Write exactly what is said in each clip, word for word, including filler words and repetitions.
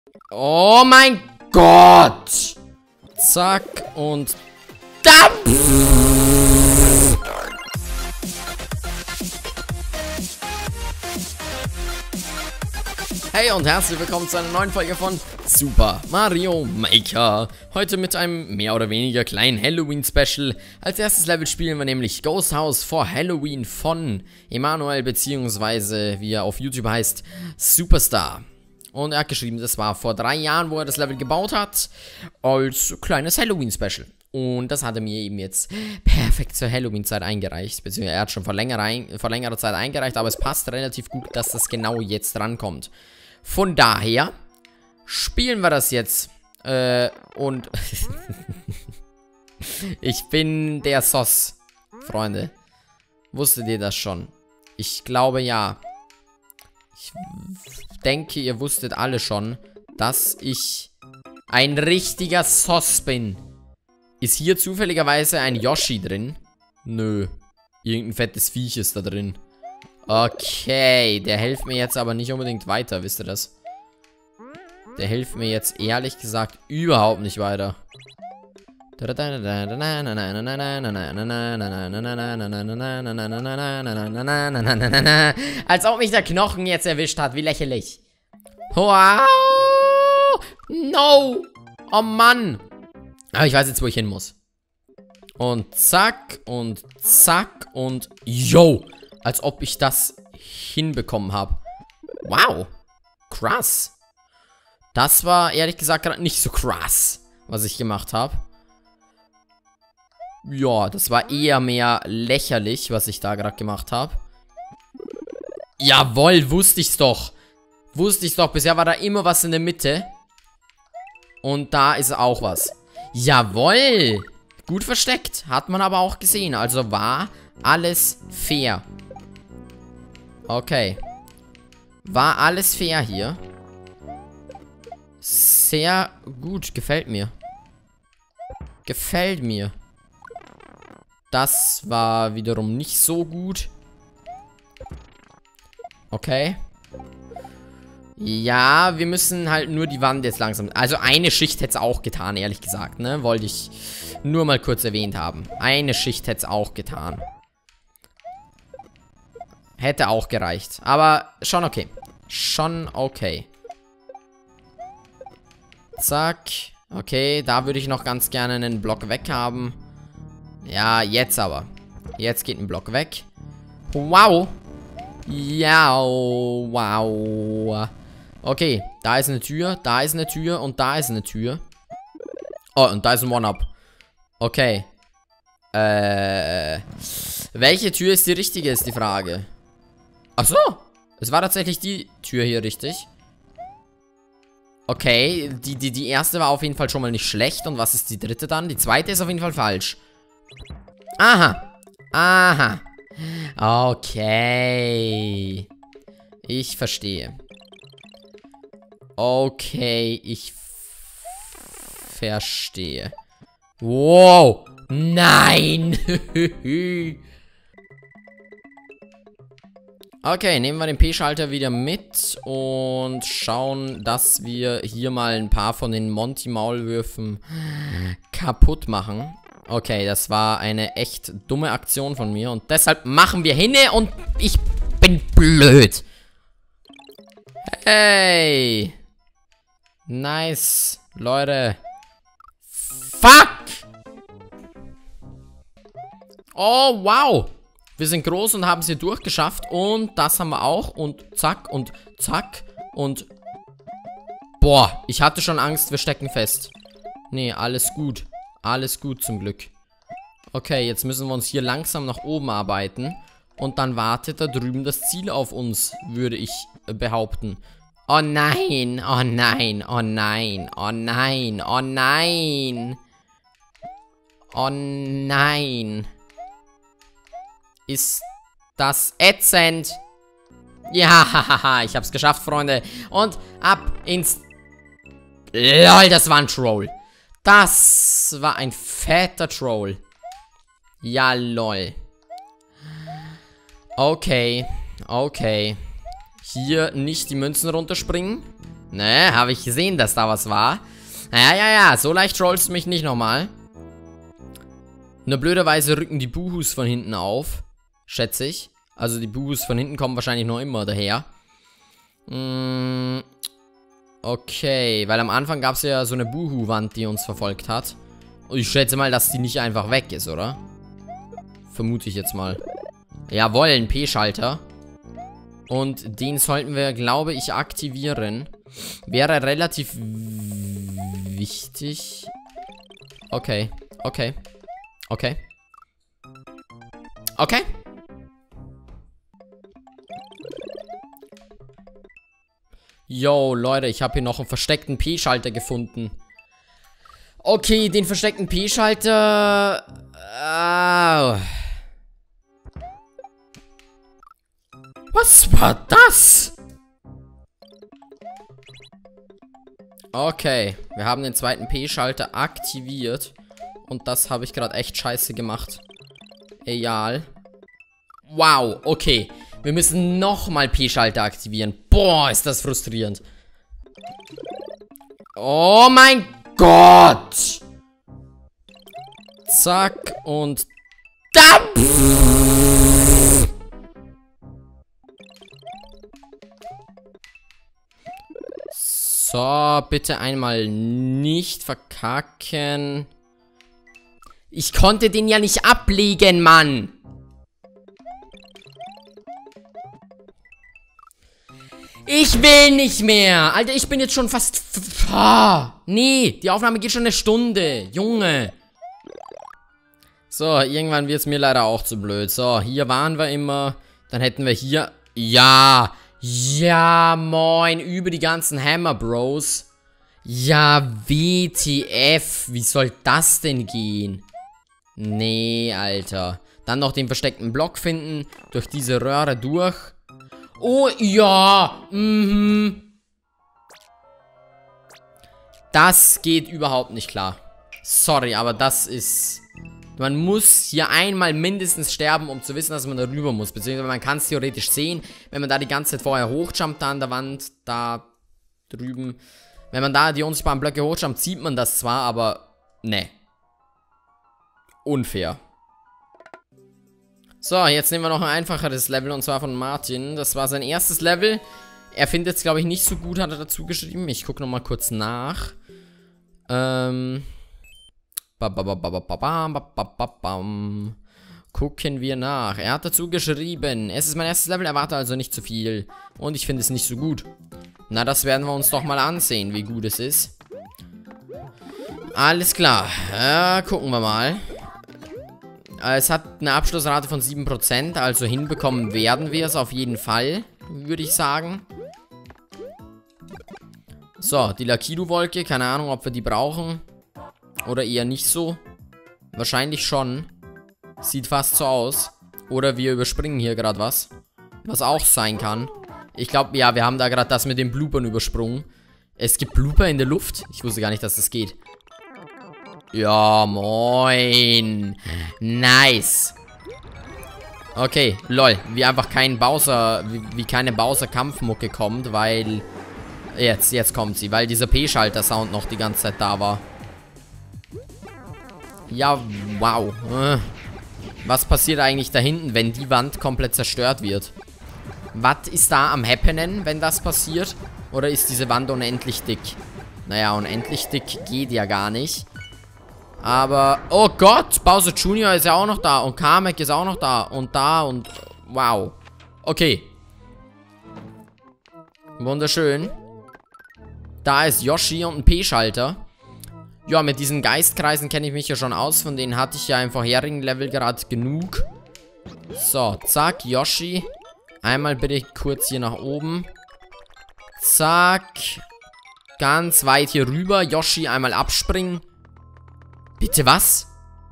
Oh mein Gott! Zack und Dampf! Hey und herzlich willkommen zu einer neuen Folge von Super Mario Maker. Heute mit einem mehr oder weniger kleinen Halloween-Special. Als erstes Level spielen wir nämlich Ghost House for Halloween von Emanuel, beziehungsweise wie er auf YouTube heißt, Superstar. Und er hat geschrieben, das war vor drei Jahren, wo er das Level gebaut hat, als kleines Halloween-Special. Und das hat er mir eben jetzt perfekt zur Halloween-Zeit eingereicht. Beziehungsweise er hat schon vor, länger ein, vor längerer Zeit eingereicht, aber es passt relativ gut, dass das genau jetzt rankommt. Von daher spielen wir das jetzt. Äh, und ich bin der S O S, Freunde. Wusstet ihr das schon? Ich glaube ja. Ich denke, ihr wusstet alle schon, dass ich ein richtiger S O S bin. Ist hier zufälligerweise ein Yoshi drin? Nö. Irgendein fettes Viech ist da drin. Okay, der hilft mir jetzt aber nicht unbedingt weiter, wisst ihr das? Der hilft mir jetzt ehrlich gesagt überhaupt nicht weiter. Als ob mich der Knochen jetzt erwischt hat, wie lächerlich. Wow! No! Oh Mann! Aber ich weiß jetzt, wo ich hin muss. Und zack, und zack, und yo! Als ob ich das hinbekommen habe. Wow. Krass. Das war ehrlich gesagt gerade nicht so krass, was ich gemacht habe. Ja, das war eher mehr lächerlich, was ich da gerade gemacht habe. Jawohl, wusste ich's doch. Wusste ich's doch. Bisher war da immer was in der Mitte. Und da ist auch was. Jawohl. Gut versteckt. Hat man aber auch gesehen. Also war alles fair. Okay. War alles fair hier. Sehr gut. Gefällt mir. Gefällt mir. Das war wiederum nicht so gut. Okay. Ja, wir müssen halt nur die Wand jetzt langsam... Also eine Schicht hätte es auch getan, ehrlich gesagt, ne? Wollte ich nur mal kurz erwähnt haben. Eine Schicht hätte es auch getan. Hätte auch gereicht. Aber schon okay. Schon okay. Zack. Okay, da würde ich noch ganz gerne einen Block weg haben. Ja, jetzt aber. Jetzt geht ein Block weg. Wow. Ja, wow. Okay, da ist eine Tür, da ist eine Tür und da ist eine Tür. Oh, und da ist ein One-Up. Okay. Äh. Welche Tür ist die richtige, ist die Frage. Ach so. Es war tatsächlich die Tür hier richtig. Okay, die, die, die erste war auf jeden Fall schon mal nicht schlecht. Und was ist die dritte dann? Die zweite ist auf jeden Fall falsch. Aha. Aha. Okay. Ich verstehe. Okay, ich verstehe. Wow. Nein. Okay, nehmen wir den P-Schalter wieder mit und schauen, dass wir hier mal ein paar von den Monty-Maulwürfen kaputt machen. Okay, das war eine echt dumme Aktion von mir und deshalb machen wir hin und ich bin blöd. Hey. Nice, Leute. Fuck. Oh, wow. Wir sind groß und haben es hier durchgeschafft. Und das haben wir auch. Und zack und zack. Und boah, ich hatte schon Angst, wir stecken fest. Nee, alles gut. Alles gut zum Glück. Okay, jetzt müssen wir uns hier langsam nach oben arbeiten. Und dann wartet da drüben das Ziel auf uns, würde ich behaupten. Oh nein, oh nein, oh nein, oh nein, oh nein. Oh nein. Ist das ätzend? Ja, ich hab's geschafft, Freunde. Und ab ins... Lol, das war ein Troll. Das war ein fetter Troll. Ja, lol. Okay, okay. Hier nicht die Münzen runterspringen. Ne, habe ich gesehen, dass da was war. Ja, ja, ja, so leicht trollst du mich nicht nochmal. Nur blöderweise rücken die Buhus von hinten auf. Schätze ich. Also die Buhus von hinten kommen wahrscheinlich noch immer daher. Mm, okay, weil am Anfang gab es ja so eine Buhu-Wand, die uns verfolgt hat. Und ich schätze mal, dass die nicht einfach weg ist, oder? Vermute ich jetzt mal. Jawohl, ein P-Schalter. Und den sollten wir, glaube ich, aktivieren. Wäre relativ wichtig. Okay, okay. Okay. Okay. Yo, Leute, ich habe hier noch einen versteckten P-Schalter gefunden. Okay, den versteckten P-Schalter... Uh, was war das? Okay, wir haben den zweiten P-Schalter aktiviert. Und das habe ich gerade echt scheiße gemacht. Egal. Wow, okay. Wir müssen nochmal P-Schalter aktivieren. Boah, ist das frustrierend. Oh mein Gott. Zack und da. So, bitte einmal nicht verkacken. Ich konnte den ja nicht ablegen, Mann. Ich will nicht mehr. Alter, ich bin jetzt schon fast... Ah, nee, die Aufnahme geht schon eine Stunde. Junge. So, irgendwann wird es mir leider auch zu blöd. So, hier waren wir immer. Dann hätten wir hier... Ja. Ja, moin. Über die ganzen Hammer Bros. Ja, W T F. Wie soll das denn gehen? Nee, Alter. Dann noch den versteckten Block finden. Durch diese Röhre durch. Oh, ja. Mhm. Das geht überhaupt nicht klar. Sorry, aber das ist... Man muss hier einmal mindestens sterben, um zu wissen, dass man da rüber muss. Beziehungsweise man kann es theoretisch sehen, wenn man da die ganze Zeit vorher hochjumpt, da an der Wand, da drüben. Wenn man da die unsichtbaren Blöcke hochjumpt, sieht man das zwar, aber ne. Unfair. So, jetzt nehmen wir noch ein einfacheres Level, und zwar von Martin. Das war sein erstes Level. Er findet es, glaube ich, nicht so gut, hat er dazu geschrieben. Ich gucke nochmal kurz nach. Ähm... Gucken wir nach. Er hat dazu geschrieben: Es ist mein erstes Level, erwarte also nicht zu viel. Und ich finde es nicht so gut. Na, das werden wir uns doch mal ansehen, wie gut es ist. Alles klar. Äh, gucken wir mal. Es hat eine Abschlussrate von sieben Prozent, also hinbekommen werden wir es auf jeden Fall, würde ich sagen. So, die Lakitu-Wolke, keine Ahnung, ob wir die brauchen. Oder eher nicht so. Wahrscheinlich schon. Sieht fast so aus. Oder wir überspringen hier gerade was. Was auch sein kann. Ich glaube, ja, wir haben da gerade das mit den Bloopern übersprungen. Es gibt Blooper in der Luft. Ich wusste gar nicht, dass das geht. Ja, moin. Nice. Okay, lol. Wie einfach kein Bowser, wie, wie keine Bowser-Kampfmucke kommt, weil... Jetzt, jetzt kommt sie. Weil dieser P-Schalter-Sound noch die ganze Zeit da war. Ja, wow. Was passiert eigentlich da hinten, wenn die Wand komplett zerstört wird? Was ist da am Happening, wenn das passiert? Oder ist diese Wand unendlich dick? Naja, unendlich dick geht ja gar nicht. Aber, oh Gott, Bowser Junior ist ja auch noch da. Und Kamek ist auch noch da. Und da und, wow. Okay. Wunderschön. Da ist Yoshi und ein P-Schalter. Ja, mit diesen Geistkreisen kenne ich mich ja schon aus. Von denen hatte ich ja im vorherigen Level gerade genug. So, zack, Yoshi. Einmal bitte kurz hier nach oben. Zack. Ganz weit hier rüber. Yoshi einmal abspringen. Bitte was?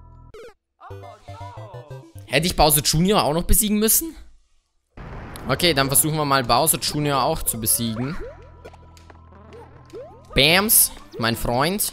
Hätte ich Bowser Junior auch noch besiegen müssen? Okay, dann versuchen wir mal Bowser Junior auch zu besiegen. Bams, mein Freund.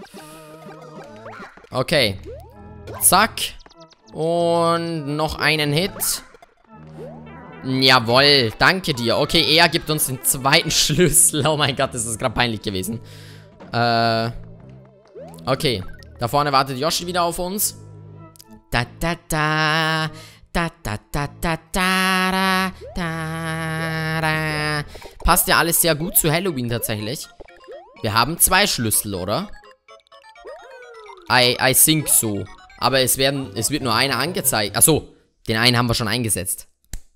Okay. Zack. Und noch einen Hit. Jawohl, danke dir. Okay, er gibt uns den zweiten Schlüssel. Oh mein Gott, das ist gerade peinlich gewesen. Äh, okay. Da vorne wartet Yoshi wieder auf uns. Da, da, da. Da, da, da, da, da, da, da. Passt ja alles sehr gut zu Halloween tatsächlich. Wir haben zwei Schlüssel, oder? I, I think so. Aber es, werden, es wird nur einer angezeigt. Achso, den einen haben wir schon eingesetzt.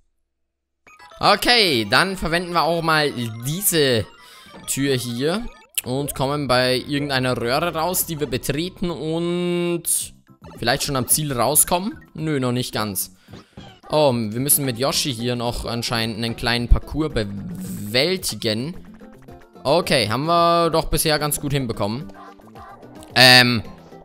Okay, dann verwenden wir auch mal diese Tür hier. Und kommen bei irgendeiner Röhre raus, die wir betreten und vielleicht schon am Ziel rauskommen. Nö, noch nicht ganz. Oh, wir müssen mit Yoshi hier noch anscheinend einen kleinen Parcours bewältigen. Okay, haben wir doch bisher ganz gut hinbekommen. Ähm.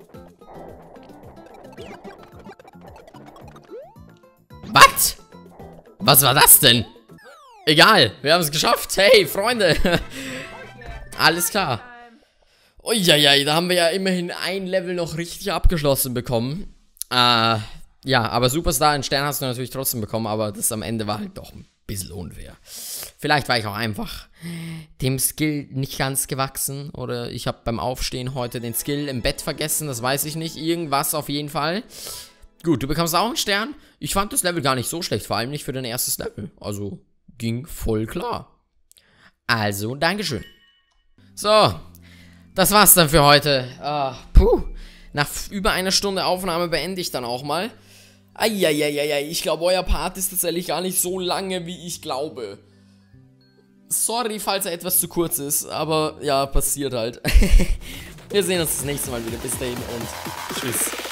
Was? Was war das denn? Egal, wir haben es geschafft. Hey, Freunde. Alles klar. Uiuiui, da haben wir ja immerhin ein Level noch richtig abgeschlossen bekommen. Äh, ja, aber Superstar, einen Stern hast du natürlich trotzdem bekommen, aber das am Ende war halt doch ein bisschen unfair. Vielleicht war ich auch einfach dem Skill nicht ganz gewachsen oder ich habe beim Aufstehen heute den Skill im Bett vergessen, das weiß ich nicht. Irgendwas auf jeden Fall. Gut, du bekommst auch einen Stern. Ich fand das Level gar nicht so schlecht, vor allem nicht für dein erstes Level. Also, ging voll klar. Also, Dankeschön. So, das war's dann für heute. Ah, puh. Nach über einer Stunde Aufnahme beende ich dann auch mal. Eieieiei, ich glaube, euer Part ist tatsächlich gar nicht so lange, wie ich glaube. Sorry, falls er etwas zu kurz ist, aber ja, passiert halt. Wir sehen uns das nächste Mal wieder. Bis dahin und tschüss.